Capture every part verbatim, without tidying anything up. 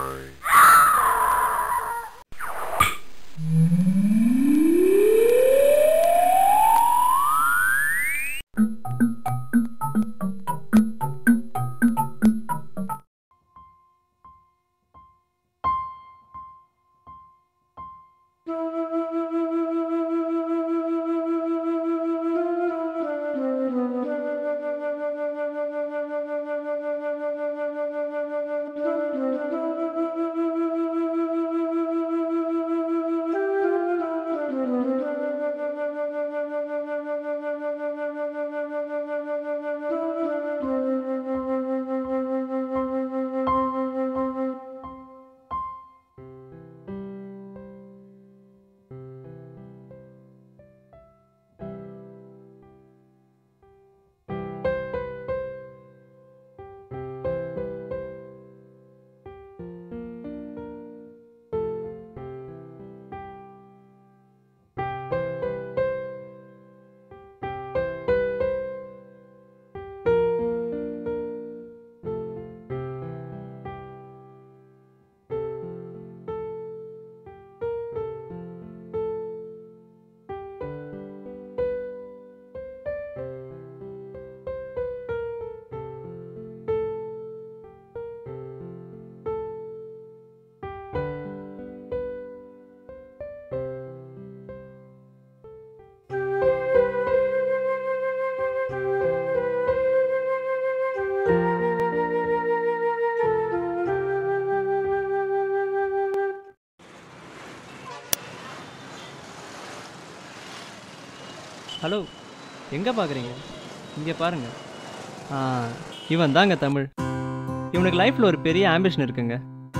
Hello, எங்கே பார்க்குறீங்க? இங்கே பாருங்கள். ஆ, இவன் தாங்க தமிழ். இவனுக்கு லைஃப்பில் ஒரு பெரிய ஆம்பிஷன் இருக்குங்க.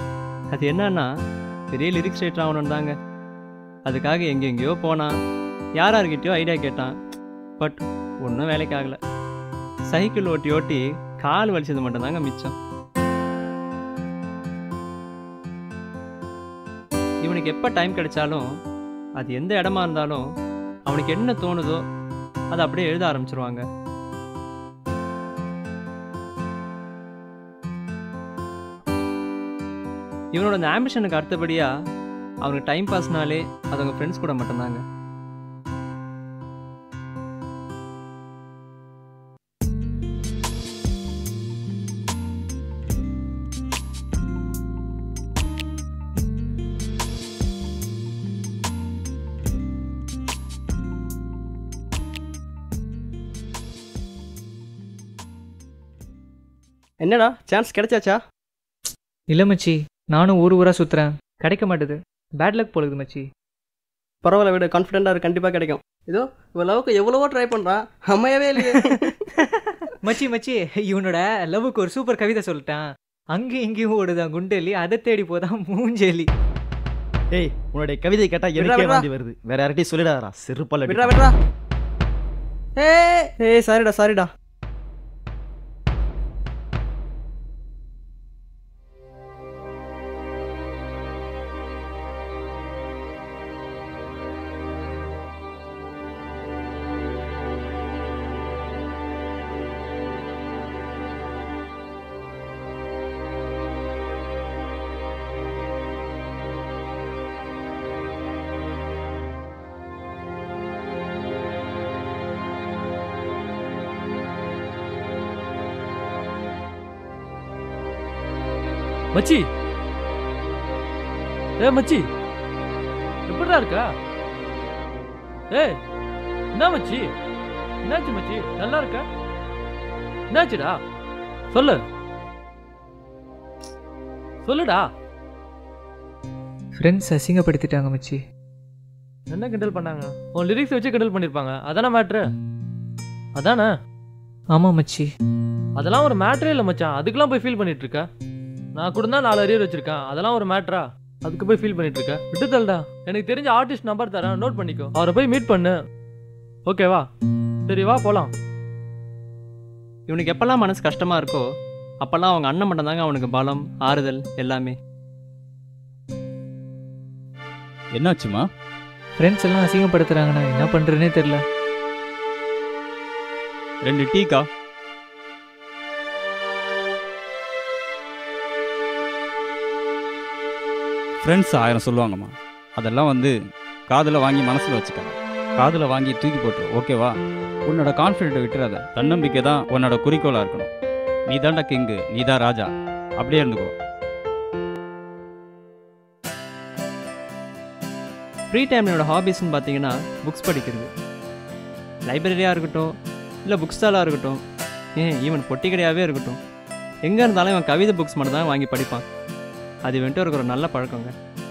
அது என்னன்னா, பெரிய லிரிக்ஸ் ரைட்டர் ஆகணுன்னு தாங்க. அதுக்காக எங்கெங்கேயோ போனான், யார் யார்கிட்டயோ ஐடியா கேட்டான். பட் ஒன்றும் வேலைக்கு ஆகலை. சைக்கிள் ஓட்டி ஓட்டி கால் வலிச்சது மட்டும்தாங்க மிச்சம். இவனுக்கு எப்போ டைம் கிடைச்சாலும், அது எந்த இடமா இருந்தாலும், அவனுக்கு என்ன தோணுதோ அதை அப்படியே எழுத ஆரம்பிச்சிருவாங்க. இவனோட அந்த ஆம்பிஷனுக்கு அடுத்தபடியா அவனுக்கு டைம் பாஸ்னாலே அது அவங்க ஃப்ரெண்ட்ஸ் கூட மட்டும்தாங்க. என்னடா சான்ஸ் கிடைச்சாச்சா? இல்லை மச்சி, நானும் ஊர் ஊராக சுற்றுறேன், கிடைக்க மாட்டுது. பேட் லக் போலுது மச்சி. பரவாயில்ல விட, கான்ஃபிடென்ட்டாக இருக்கு, கண்டிப்பாக கிடைக்கும். இதோ இவன் லவ்வுக்கு எவ்வளவோ ட்ரை பண்ணுறான், அமையவே இல்லையே. மச்சி மச்சி இவனோட லவ்வுக்கு ஒரு சூப்பர் கவிதை சொல்லிட்டான். அங்கேயும் இங்கேயும் ஓடுதான் குண்டெலி, அதை தேடி போதான் மூஞ்செலி. ஏய், உன்னுடைய கவிதை கேட்டா எனக்கே வாந்தி வருது. வேற யார்கிட்டயும் சொல்லிடாதடா, செருப்பால விட்றா விட்றா. ஏய் ஏய் சாரிடா சாரிடா. மச்சி, ஏ மச்சி, எப்படிடா இருக்கா? ஏய், என்ன மச்சி, என்னாச்சு மச்சி, நல்லா இருக்கா? என்னாச்சுடா, சொல்லு சொல்லுடா. ஃப்ரெண்ட்ஸ் அசிங்கப்படுத்திட்டாங்க மச்சி. என்ன கிண்டல் பண்ணாங்க? உன் லிரிக்ஸ் வச்சு கிண்டல் பண்ணியிருப்பாங்க, அதானே மேட்ரு? அதானே? ஆமாம் மச்சி. அதெல்லாம் ஒரு மேட்ரே இல்லை மச்சான், அதுக்கெல்லாம் போய் ஃபீல் பண்ணிட்டு இருக்க. நான் கூட தான் நாலு அரியர் வச்சிருக்கேன், அதெல்லாம் ஒரு மேட்ரா? அதுக்கு போய் ஃபீல் பண்ணிட்டு இருக்க? விட்டு தள்ளுடா. எனக்கு தெரிஞ்ச ஆர்டிஸ்ட் நம்பர் தரேன், நோட் பண்ணிக்கோ. அவரை போய் மீட் பண்ணு, ஓகேவா? சரி வா போலாம். இவனுக்கு எப்பெல்லாம் மனசு கஷ்டமா இருக்கோ அப்பெல்லாம் அவங்க அண்ணன் மட்டும் தாங்க அவனுக்கு பலம், ஆறுதல் எல்லாமே. என்னாச்சுமா? ஃப்ரெண்ட்ஸ் எல்லாம் அசிங்கப்படுத்துறாங்கண்ணா, என்ன பண்றேனே தெரியல. ரெண்டு டீக்கா? ஃப்ரெண்ட்ஸ் ஆயிரம் சொல்லுவாங்கம்மா, அதெல்லாம் வந்து காதில் வாங்கி மனசில் வச்சுக்காத, காதில் வாங்கி தூக்கி போட்டு ஓகேவா? உன்னோட கான்ஃபிடென்ட்டை விட்டுறாத. தன்னம்பிக்கை தான் உன்னோட குறிக்கோளாக இருக்கணும். நீ தான்டா கிங்கு, நீ தான் ராஜா, அப்படியே இருந்துக்கோ. ஃப்ரீ டைம் என்னோடய ஹாபீஸ்ன்னு பார்த்தீங்கன்னா புக்ஸ் படிக்கிறது. லைப்ரரியாக இருக்கட்டும், இல்லை புக் ஸ்டாலாக இருக்கட்டும், ஏன் ஈவன் பொட்டி கடையாகவே இருக்கட்டும், எங்கே இருந்தாலும் இவன் கவிதை புக்ஸ் மட்டும் தான் வாங்கி படிப்பான். அது வந்துட்டு இருக்கிற ஒரு நல்ல பழக்கங்க.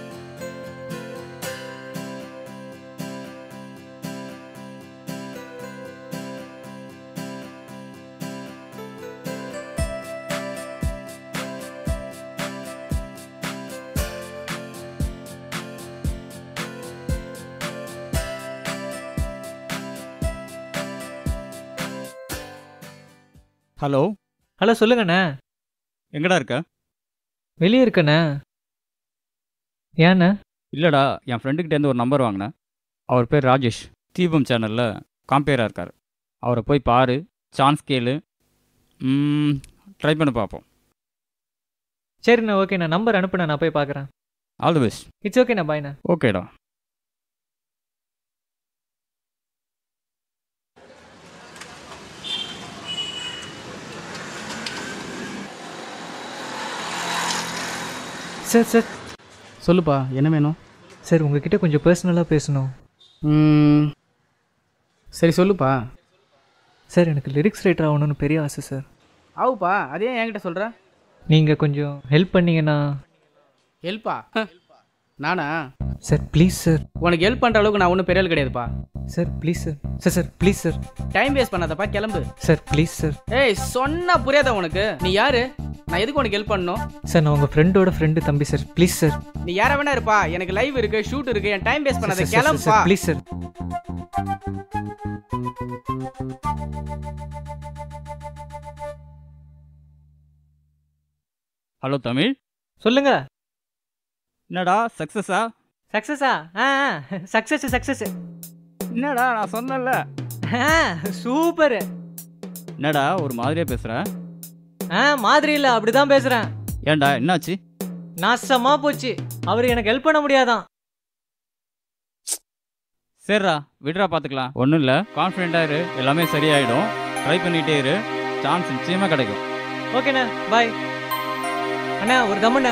ஹலோ ஹலோ சொல்லுங்கண்ணே. எங்கடா இருக்க? வெளியே இருக்கண்ணே. ஏண்ணே? இல்லைடா, என் ஃப்ரெண்டுக்கிட்டேருந்து ஒரு நம்பர் வாங்கினேன். அவர் பேர் ராஜேஷ், தீபம் சேனலில் காம்பேராக இருக்கார். அவரை போய் பாரு, சான்ஸ் கேளு, ட்ரை பண்ணி பார்ப்போம். சரிண்ணா, ஓகேண்ணா. நம்பர் அனுப்புண்ணா, நான் போய் பார்க்குறேன். All the best. இட்ஸ் ஓகேண்ணா, பாய்ண்ணா. ஓகேடா. சார் சார் சொல்லுப்பா, என்ன வேணும்? சார் உங்ககிட்ட கொஞ்சம் பர்சனலாக பேசணும். ம், சரி சொல்லுப்பா. சார் எனக்கு லிரிக்ஸ் ரைட்டர் ஆகணும்னு பெரிய ஆசை சார். ஆவுப்பா, அதே என்கிட்ட சொல்கிற? நீங்கள் கொஞ்சம் ஹெல்ப் பண்ணீங்கன்னா. ஹெல்ப்பா? நானா? Sir please sir. உனக்கு ஹெல்ப் பண்ணுற அளவுக்கு நான் ஒன்றும் பெரிய ஆள் கிடையாதுப்பா. Sir please sir. Sir sir please sir. Time waste பண்ணாதப்பா, கிளம்பு. Sir please sir. ஏய், சொன்னா புரியாதா உனக்கு? நீ யாரு? நான் எதுக்கு உனக்கு ஹெல்ப் பண்ணணும்? சார் நான் உங்கள் ஃப்ரெண்டோட ஃப்ரெண்டு தம்பி சார். Please sir. நீ யார வேணா இருப்பா, எனக்கு லைவ் இருக்கு, ஷூட் இருக்கு, என் டைம் வேஸ்ட் பண்ணாத, கிளம்புப்பா. Please sir. ஹலோ தமிழ், சொல்லுங்க. என்னடா சக்ஸஸா? சக்ஸஸா? ஆ சக்ஸஸ் சக்ஸஸ். என்னடா நான் சொன்னேன்ல. ஆ சூப்பர். என்னடா ஒரு மாதிரியாக பேசுகிற? ஆ மாதிரி இல்லை, அப்படிதான் பேசுகிறேன். ஏன்டா என்னாச்சு? நாசமா போச்சு. அவர் எனக்கு ஹெல்ப் பண்ண முடியாதான். சரிடா விடுறா, பார்த்துக்கலாம். ஒன்றும் இல்லை, கான்ஃபிடென்ட்டாக இரு, எல்லாமே சரியாயிடும். ட்ரை பண்ணிகிட்டே இரு, சான்ஸ் நிச்சயமாக கிடைக்கும். ஓகேண்ணா, பாய். அண்ணா ஒரு தம்முண்ணா.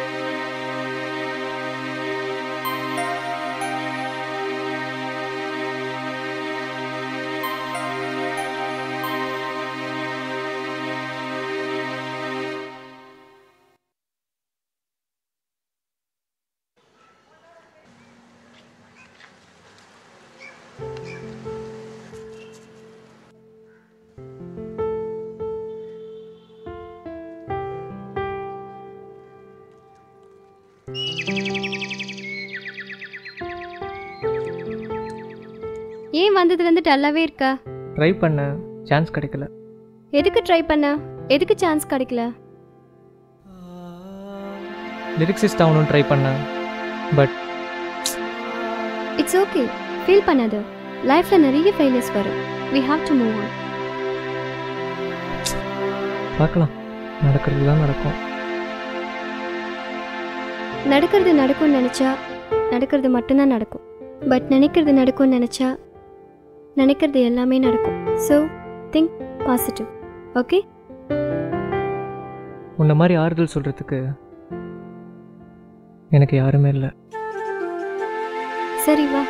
ஏன் வந்ததுலேருந்து டல்லாவே இருக்கா? ட்ரை பண்ண, சான்ஸ் கிடைக்கல. எதுக்கு ட்ரை பண்ண? எதுக்கு சான்ஸ் கிடைக்கல? லிரிக்ஸிஸ்ட் ஆகணும்னு ட்ரை பண்ணேன், பட் இட்ஸ் ஓகே, ஃபீல் பண்ணாத. லைஃப்பில் நிறைய ஃபெயிலியர்ஸ் வரும். We have to move on. பார்க்கலாம், நடக்கிறது தான் நடக்கும். நடக்கிறது நடக்கும்னு நினச்சா நடக்கிறது மட்டும்தான் நடக்கும். பட் நினைக்கிறது நடக்கும்னு நினச்சா நினைக்கிறது எல்லாமே நடக்கும். So think positive. ஓகே? உன்ன மாதிரி ஆறுதல் சொல்கிறதுக்கு எனக்கு யாருமே இல்லை. சரி வா.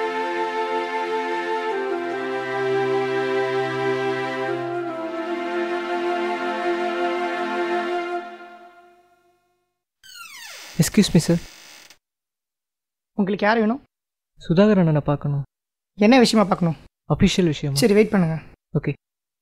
Excuse me sir. உங்களுக்கு யார் வேணும்? சுதாகர் அண்ணனை பார்க்கணும். என்ன விஷயமா பார்க்கணும்? அஃபிஷியல் விஷயம். சரி வெயிட் பண்ணுங்க. ஓகே.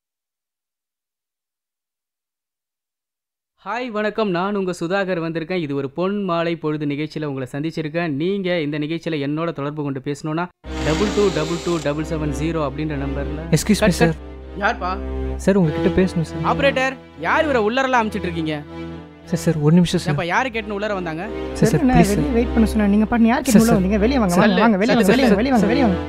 ஹாய் வணக்கம், நான் உங்கள் சுதாகர் வந்திருக்கேன். இது ஒரு பொன் மாலை பொழுது நிகழ்ச்சியில் உங்களை சந்திச்சிருக்கேன். நீங்கள் இந்த நிகழ்ச்சியில் என்னோட தொடர்பு கொண்டு பேசணுன்னா double two double two double seven zero அப்படின்ற நம்பரில். Excuse me sir. யார்ப்பா? சார் உங்ககிட்ட பேசணும் சார். ஆப்ரேட்டர், யார் இவரை உள்ளரெல்லாம் அனுப்பிச்சிட்டு இருக்கீங்க? சார் சார் ஒரு நிமிஷம் சார். அப்போ யாரு கேட்டுன்னு உள்ளர வந்தாங்க? Sir sir please sir. Wait பண்ண சொன்னா நீங்க பாட்டு யார் கேட்க உள்ள வந்தீங்க? வெளிய வாங்க வாங்க வாங்க வெளிய வாங்க வெளிய வாங்க வெளிய வாங்க வெளிய வாங்க.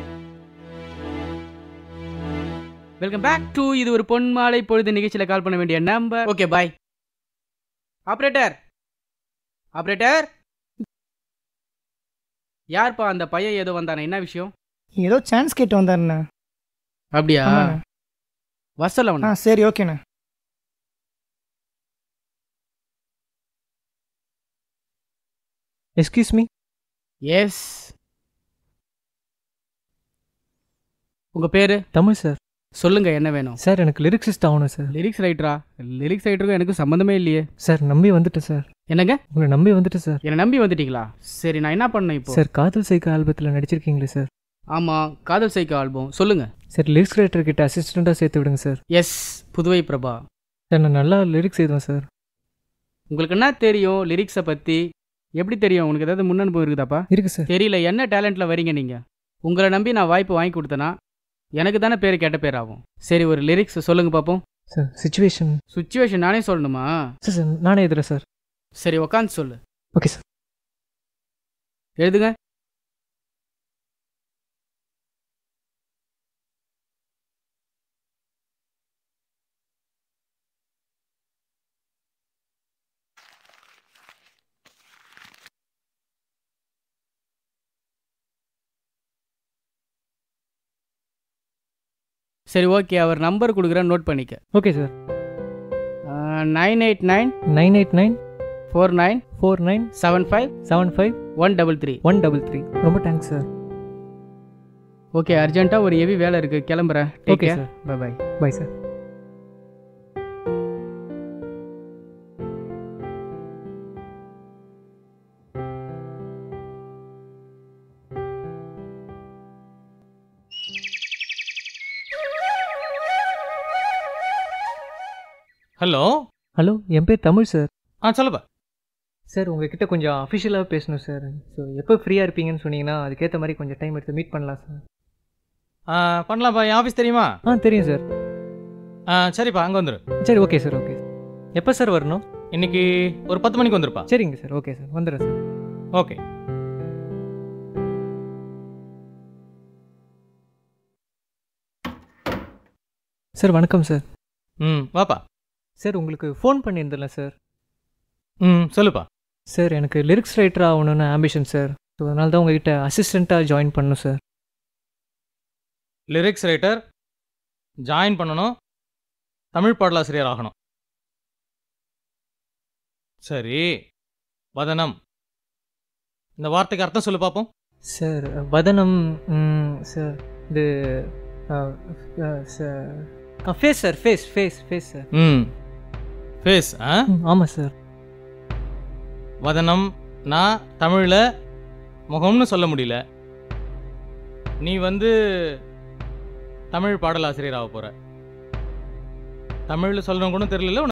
வெல்கம் பேக் டு இது ஒரு பொன் மாலை பொழுது நிகழ்ச்சியில் கால் பண்ண வேண்டிய number. Okay bye. Operator operator யார்ப்பா அந்த பையன் ஏதோ வந்தானே, என்ன விஷயம்? ஏதோ சான்ஸ் கேட்டு வந்தாருண்ணே. அப்படியா? ஆமாண்ணே. வசல ஆ அவன. சரி ஓகேண்ணே. Excuse me. எஸ். உங்க பேரு? தமிழ் சார். சொல்லுங்க, என்ன வேணும்? சார் எனக்கு லிரிக்ஸிஸ்ட் ஆகணும் சார். லிரிக்ஸ் ரைட்டரா? லிரிக்ஸ் ரைட்டருக்கும் எனக்கு சம்மந்தமே இல்லையே. சார் நம்பி வந்துட்டேன் சார். என்னங்க? உங்களை நம்பி வந்துட்டேன் சார். என்னை நம்பி வந்துட்டீங்களா? சரி, நான் என்ன பண்ணேன் இப்போ? சார் காதல் சைக்கோ ஆல்பத்தில் நடிச்சிருக்கீங்களே சார். ஆமாம், காதல் சைக்கோ ஆல்பம். சொல்லுங்க சார். லிரிக்ஸ் ரைட்டர் கிட்ட அசிஸ்டண்ட்டாக சேர்த்து விடுங்க sir. Yes, Puduvai Prabha. Sir நான் நல்லா லிரிக்ஸ் எழுதுவேன் சார். உங்களுக்கு என்ன தெரியும் லிரிக்ஸை பற்றி? எப்படி தெரியும்? உங்களுக்கு ஏதாவது முன்னனுபவம் இருக்குதாப்பா? இருக்கு சார். தெரியல, என்ன டேலண்ட்டில் வரீங்க நீங்கள்? உங்களை நம்பி நான் வாய்ப்பு வாங்கி கொடுத்தேன்னா எனக்கு தானே பேர் கெட்ட பேர் ஆகும். சரி, ஒரு லிரிக்ஸ் சொல்லுங்க பார்ப்போம். Sir situation. சுச்சுவேஷன் நானே சொல்லணுமா? சார் சார் நானே எழுதுறேன் சார். சரி, உக்காந்து சொல்லு. Okay sir. எழுதுங்க. சரி, ஓகே, அவர் நம்பர் கொடுக்குறேன், நோட் பண்ணிக்க. Okay sir. Nine eight nine nine eight nine four nine four nine seven five seven five one double three one double three. ரொம்ப தேங்க்ஸ் சார். ஓகே, அர்ஜென்ட்டாக ஒரு ஹெவி வேலை இருக்குது, கிளம்புறேன். Okay okay sir. Bye bye. Bye sir. Hello. Hello, என் பேர் Tamil sir. ஆ சொல்லுப்பா. Sir உங்ககிட்ட கொஞ்சம் அஃபிஷியலாக பேசணும் சார். ஸோ எப்போ ஃப்ரீயாக இருப்பீங்கன்னு சொன்னீங்கன்னா அதுக்கேற்ற மாதிரி கொஞ்சம் டைம் எடுத்து மீட் பண்ணலாம் சார். ஆ பண்ணலாம்ப்பா. என் ஆஃபீஸ் தெரியுமா? ஆ தெரியும் சார். ஆ சரிப்பா, அங்கே வந்துரு. சரி ஓகே சார். ஓகே. எப்போ சார் வரணும்? இன்னைக்கு ஒரு பத்து மணிக்கு வந்துருப்பா. சரிங்க சார். ஓகே சார், வந்துடுறேன் சார். ஓகே. சார் வணக்கம் சார். ம் வாப்பா. சார் உங்களுக்கு ஃபோன் பண்ணியிருந்தேன்ல சார். ம் சொல்லுப்பா. சார் எனக்கு லிரிக்ஸ் ரைட்டர் ஆகணும்னு ஆம்பிஷன் சார். ஸோ அதனால தான் உங்ககிட்ட அசிஸ்டண்ட்டாக ஜாயின் பண்ணணும் சார். லிரிக்ஸ் ரைட்டர் ஜாயின் பண்ணணும், தமிழ் பாடலாசிரியர் ஆகணும். சரி, வதனம், இந்த வார்த்தைக்கு அர்த்தம் சொல்லு பார்ப்போம். சார் வதனம் ம், சார் இது ஆ, ஆ, சார் ஆ, face sir. Face face face sir. ம் ஃபேஸ். ஆ ம், ஆமாம் சார். வதனம் நான் தமிழில் முகம்னு சொல்ல முடியல. நீ வந்து தமிழ் பாடலாசிரியர் ஆக போகிற. தமிழில் சொல்லணும் கூட தெரியல.